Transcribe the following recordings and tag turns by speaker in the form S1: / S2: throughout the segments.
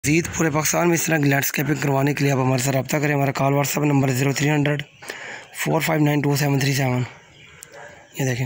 S1: मज़ीद पूरे पाकिस्तान में इस तरह की लैंडस्केपिंग करवाने के लिए आप हमारे साथ रब्ता करें। हमारा कॉल व्हाट्सअप नंबर 0300 4592737। ये देखें,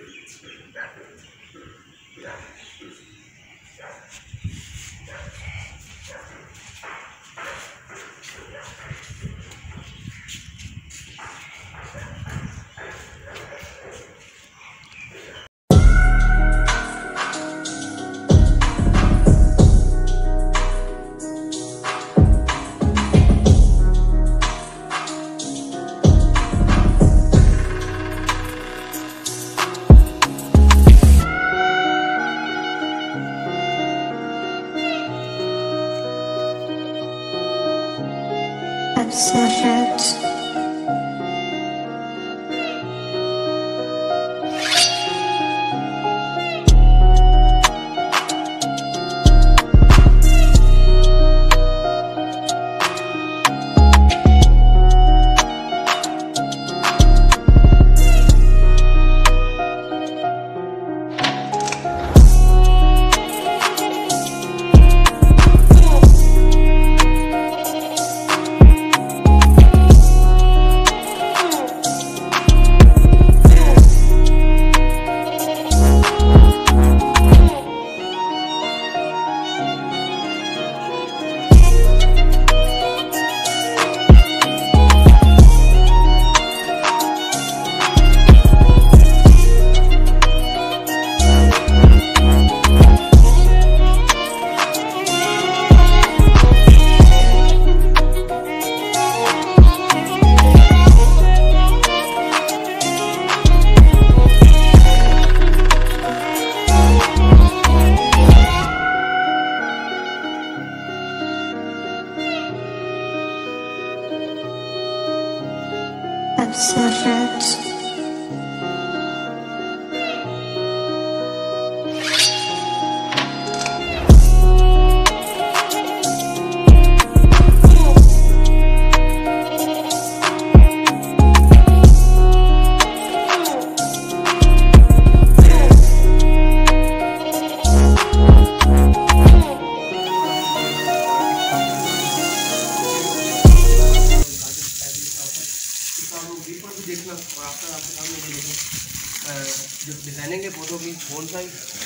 S1: जो डिज़ाइनिंग है फोटो की बोनसाई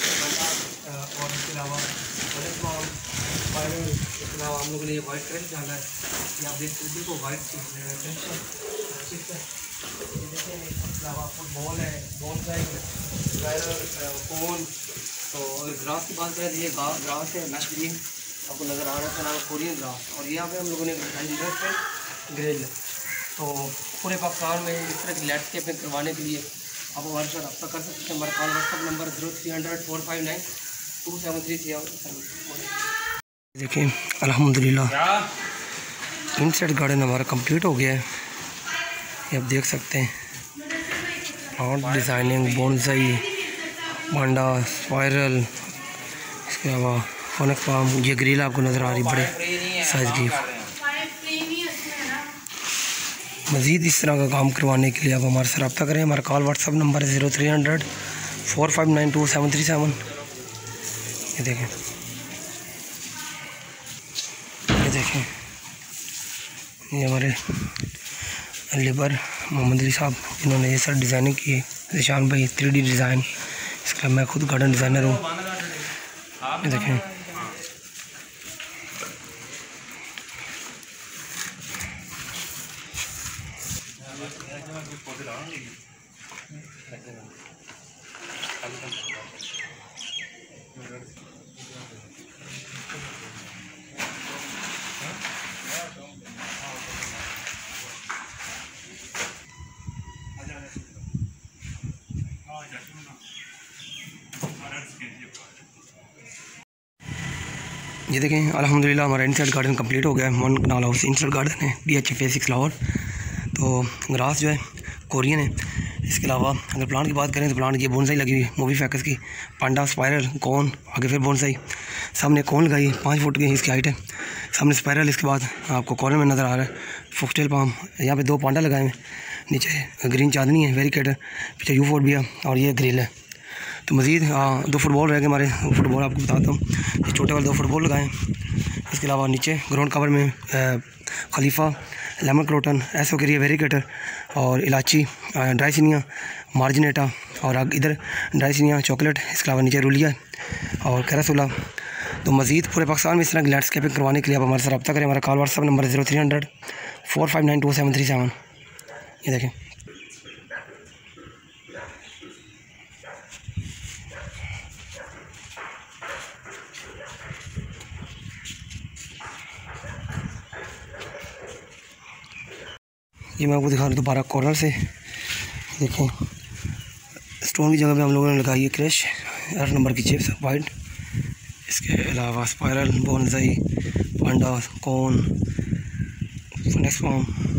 S1: और इसके अलावा इसके अलावा हम लोगों ने ये वाइट कलर डाला है। ये आप देख सकते हो वाइट इसके अलावा फुटबॉल है, बोनसाई कोन। तो अगर ग्रास की बात करें तो ये ग्रास है लश ग्रीन आपको नज़र आ रहा है, इसका नाम कोरियन ग्रास। और यहाँ पे हम लोगों ने ग्रिल। तो पूरे पाकिस्तान में इस तरह की लैंडस्केपिंग करवाने के लिए आप हमारे साथ रब्ता कर सकते हैं। हमारा कॉल व्हाट्सअप नंबर 0300 4592737। देखिए अल्हम्दुलिल्लाह इनसाइड गार्डन हमारा कंप्लीट हो गया है। ये आप देख सकते हैं प्लांट डिज़ाइनिंग, बोनसाई, बांडा, स्पायरल, इसके अलावा फोनिक्स पाम। ये ग्रिल आपको नज़र आ रही बड़े साइज़ की। मज़ीद इस तरह का काम करवाने के लिए आप हमारे से रब्ता करें। हमारा कॉल व्हाट्सअप नंबर 0300 4592737। ये देखें, ये हमारे लेबर मोहम्मद अली साहब जिन्होंने ये सर डिज़ाइनिंग की है। निशान भाई 3D डिज़ाइन, इसका मैं खुद गार्डन डिज़ाइनर हूँ। ये देखें, ये देखें अल्हम्दुलिल्लाह हमारा इनसाइड गार्डन कंप्लीट हो गया है। 1 कनाल हाउस इनसाइड गार्डन है, DHFA 6 लाहौर। तो ग्रास जो है कोरियन है। इसके अलावा अगर प्लांट की बात करें तो प्लांट की बोनसाई लगी हुई है मूवी फैकस की, पांडा, स्पायरल, कोन, आगे फिर बोनसाई। सामने कोन लगाई 5 फुट की इसकी हाइट है, सामने स्पायरल। इसके बाद आपको कॉर्नर में नज़र आ रहा है फॉक्सटेल पाम। यहाँ पे 2 पांडा लगाए हैं, नीचे ग्रीन चांदनी है वेरिकेटर, पीछे यूफोर्बिया और ये ग्रिल है। तो मज़ीद 2 फुटबॉल रह गए हमारे। फुटबॉल आपको बताता हूँ, ये छोटे वाले 2 फुटबॉल लगाएँ। इसके अलावा नीचे ग्राउंड कवर में खलीफा, लेमन क्रोटन, एसओ के लिए वेरिकेटर और इलायची, ड्राई सीनियाँ, मार्जिनेटा और इधर ड्राई सीनियाँ चॉकलेट। इसके अलावा नीचे रूलिया और कैरासोला। तो मज़ीद पूरे पाकिस्तान में इस तरह की लैंडस्केपिंग करवाने के लिए आप हमारे से रब्ता करें। हमारा कॉल व्हाट्सअप नंबर 0300 4592 737। ये देखें, ये मैं आपको दिखा रहा हूँ दोबारा कॉर्नर से। देखें, स्टोन की जगह पे हम लोगों ने लगाई है क्रश 8 नंबर की चिप्स वाइट। इसके अलावा spiral, bonsai, panda, cone, next form,